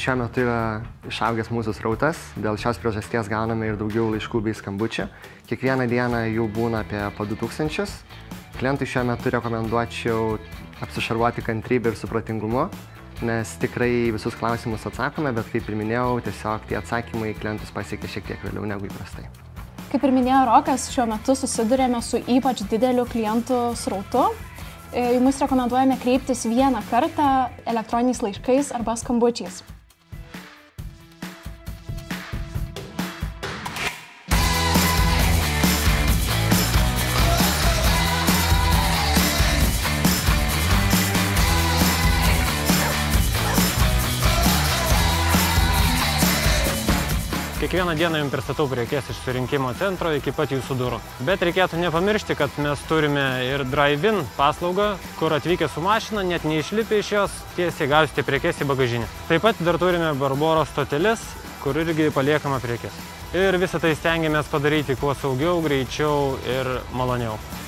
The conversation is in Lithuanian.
šiuo metu yra išaugęs mūsų srautas, dėl šios priežasties gauname ir daugiau laiškų bei skambučių. Kiekvieną dieną jų būna apie po 2000. Klientui šiuo metu rekomenduočiau apsišarvuoti kantrybę ir supratingumu, nes tikrai visus klausimus atsakome, bet kaip ir minėjau, tiesiog tie atsakymai klientus pasiekia šiek tiek vėliau negu įprastai. Kaip ir minėjo Rokas, šiuo metu susidurėme su ypač dideliu klientų srautu. Į mus rekomenduojame kreiptis vieną kartą elektroniniais laiškais arba skambučiais. Kiekvieną dieną jums pristatau prekes iš surinkimo centro iki pat jūsų durų. Bet reikėtų nepamiršti, kad mes turime ir drive-in paslaugą, kur atvykę su mašina, net neišlipę iš jos, tiesiai gausite prekes į bagažinę. Taip pat dar turime Barboros stoteles, kur irgi paliekama prekes. Ir visą tai stengiamės padaryti kuo saugiau, greičiau ir maloniau.